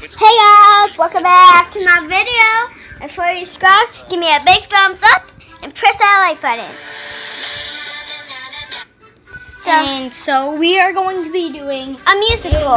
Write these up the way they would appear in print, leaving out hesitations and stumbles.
Hey guys, welcome back to my video. And before you subscribe, give me a big thumbs up and press that like button. So we are going to be doing a musical.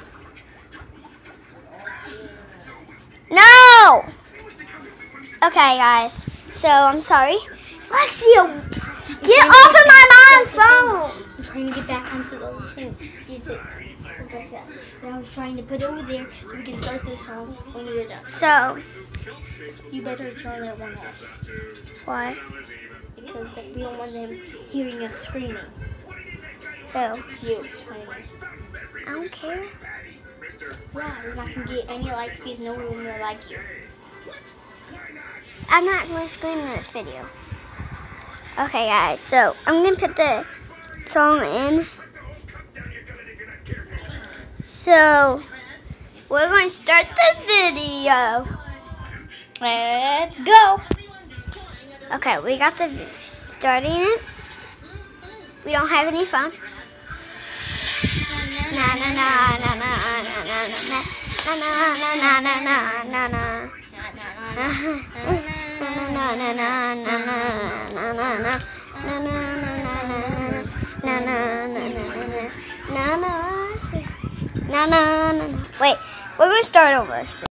No! Okay guys, so I'm sorry. Lexia, get off of my mom's phone! I'm trying to get back onto the other thing. Like that. And I was trying to put it over there so we can start this song when you're done. So, you better turn that one off. Why? Because we don't want them hearing us screaming. Who? You screaming. I don't care. Yeah, you're not going to get any likes because no one will like you. I'm not going to scream in this video. Okay guys, so I'm going to put the song in. So, we're going to start the video. Let's go. Okay, we got the starting it. We don't have any fun. Na na na na na na na na na na na na na. No. Wait, we're going to start over.